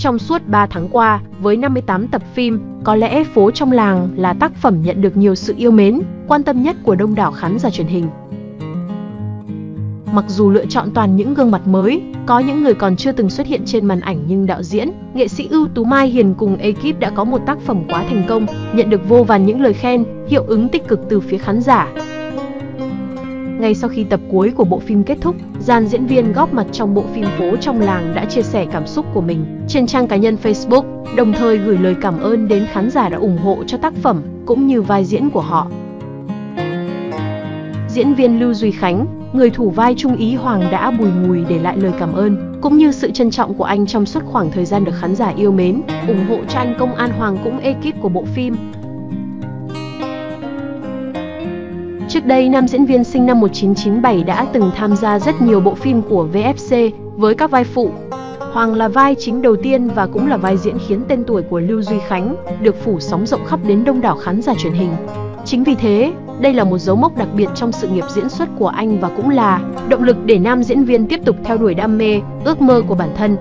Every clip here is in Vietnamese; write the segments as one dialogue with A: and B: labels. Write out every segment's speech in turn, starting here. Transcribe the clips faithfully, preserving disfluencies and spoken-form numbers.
A: Trong suốt ba tháng qua, với năm mươi tám tập phim, có lẽ Phố Trong Làng là tác phẩm nhận được nhiều sự yêu mến, quan tâm nhất của đông đảo khán giả truyền hình. Mặc dù lựa chọn toàn những gương mặt mới, có những người còn chưa từng xuất hiện trên màn ảnh, nhưng đạo diễn, nghệ sĩ ưu tú Mai Hiền cùng ekip đã có một tác phẩm quá thành công, nhận được vô vàn những lời khen, hiệu ứng tích cực từ phía khán giả. Ngay sau khi tập cuối của bộ phim kết thúc, dàn diễn viên góp mặt trong bộ phim Phố Trong Làng đã chia sẻ cảm xúc của mình trên trang cá nhân Facebook, đồng thời gửi lời cảm ơn đến khán giả đã ủng hộ cho tác phẩm, cũng như vai diễn của họ. Diễn viên Lưu Duy Khánh, người thủ vai Trung úy Hoàng đã bùi ngùi để lại lời cảm ơn, cũng như sự trân trọng của anh trong suốt khoảng thời gian được khán giả yêu mến, ủng hộ cho anh Công An Hoàng cũng ekip của bộ phim. Trước đây, nam diễn viên sinh năm một nghìn chín trăm chín mươi bảy đã từng tham gia rất nhiều bộ phim của vê ép xê với các vai phụ. Hoàng là vai chính đầu tiên và cũng là vai diễn khiến tên tuổi của Lưu Duy Khánh được phủ sóng rộng khắp đến đông đảo khán giả truyền hình. Chính vì thế, đây là một dấu mốc đặc biệt trong sự nghiệp diễn xuất của anh và cũng là động lực để nam diễn viên tiếp tục theo đuổi đam mê, ước mơ của bản thân.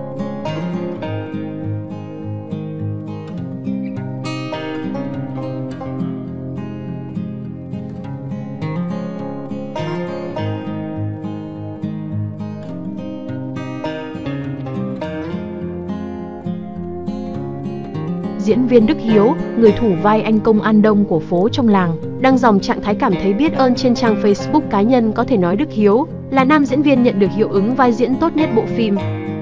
A: Diễn viên Đức Hiếu, người thủ vai anh Công An Đông của Phố Trong Làng, đăng dòng trạng thái cảm thấy biết ơn trên trang Facebook cá nhân. Có thể nói Đức Hiếu là nam diễn viên nhận được hiệu ứng vai diễn tốt nhất bộ phim.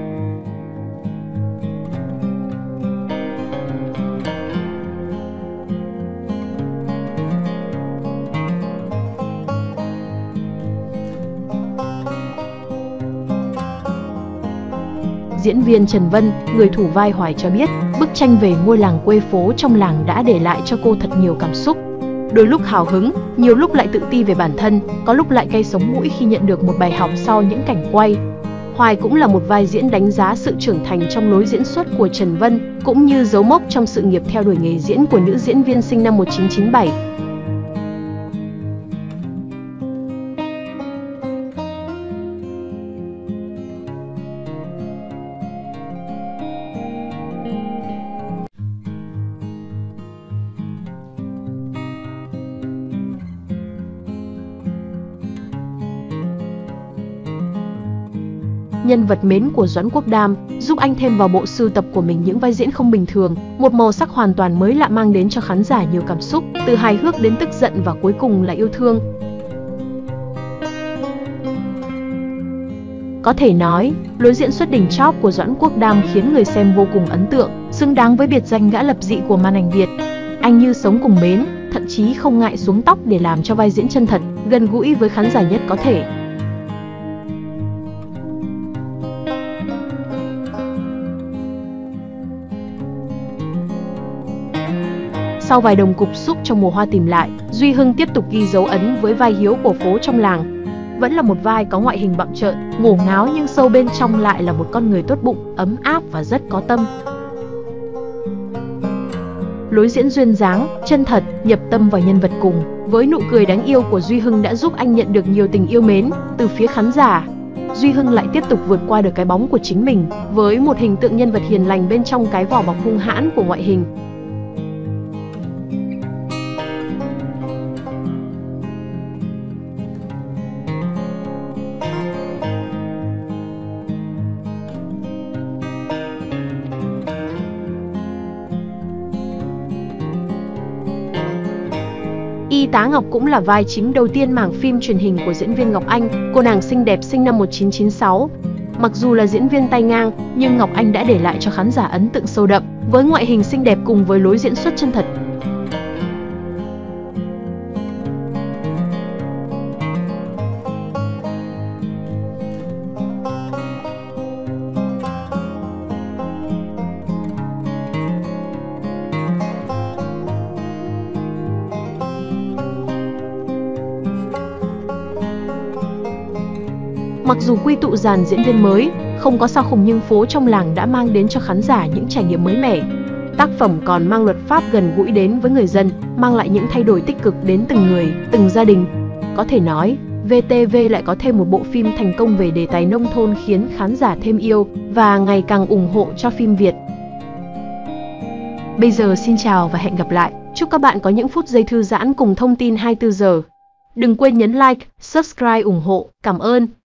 A: Diễn viên Trần Vân, người thủ vai Hoài cho biết, bức tranh về ngôi làng quê Phố Trong Làng đã để lại cho cô thật nhiều cảm xúc. Đôi lúc hào hứng, nhiều lúc lại tự ti về bản thân, có lúc lại cay sống mũi khi nhận được một bài học sau những cảnh quay. Hoài cũng là một vai diễn đánh giá sự trưởng thành trong lối diễn xuất của Trần Vân, cũng như dấu mốc trong sự nghiệp theo đuổi nghề diễn của nữ diễn viên sinh năm một nghìn chín trăm chín mươi bảy. Nhân vật mến của Doãn Quốc Đam giúp anh thêm vào bộ sưu tập của mình những vai diễn không bình thường, một màu sắc hoàn toàn mới lạ mang đến cho khán giả nhiều cảm xúc, từ hài hước đến tức giận và cuối cùng là yêu thương. Có thể nói, lối diễn xuất đỉnh chóp của Doãn Quốc Đam khiến người xem vô cùng ấn tượng, xứng đáng với biệt danh gã lập dị của màn ảnh Việt. Anh như sống cùng mến, thậm chí không ngại xuống tóc để làm cho vai diễn chân thật, gần gũi với khán giả nhất có thể. Sau vài đồng cục xúc trong Mùa Hoa Tìm Lại, Duy Hưng tiếp tục ghi dấu ấn với vai Hiếu của Phố Trong Làng. Vẫn là một vai có ngoại hình bặm trợn, ngổ ngáo nhưng sâu bên trong lại là một con người tốt bụng, ấm áp và rất có tâm. Lối diễn duyên dáng, chân thật, nhập tâm vào nhân vật cùng với nụ cười đáng yêu của Duy Hưng đã giúp anh nhận được nhiều tình yêu mến từ phía khán giả. Duy Hưng lại tiếp tục vượt qua được cái bóng của chính mình với một hình tượng nhân vật hiền lành bên trong cái vỏ bọc hung hãn của ngoại hình. Y tá Ngọc cũng là vai chính đầu tiên mảng phim truyền hình của diễn viên Ngọc Anh, cô nàng xinh đẹp sinh năm một nghìn chín trăm chín mươi sáu. Mặc dù là diễn viên tay ngang, nhưng Ngọc Anh đã để lại cho khán giả ấn tượng sâu đậm với ngoại hình xinh đẹp cùng với lối diễn xuất chân thật. Mặc dù quy tụ dàn diễn viên mới, không có sao khủng nhưng Phố Trong Làng đã mang đến cho khán giả những trải nghiệm mới mẻ. Tác phẩm còn mang luật pháp gần gũi đến với người dân, mang lại những thay đổi tích cực đến từng người, từng gia đình. Có thể nói, vê tê vê lại có thêm một bộ phim thành công về đề tài nông thôn khiến khán giả thêm yêu và ngày càng ủng hộ cho phim Việt. Bây giờ xin chào và hẹn gặp lại. Chúc các bạn có những phút giây thư giãn cùng thông tin hai mươi tư giờ. Đừng quên nhấn like, subscribe ủng hộ. Cảm ơn.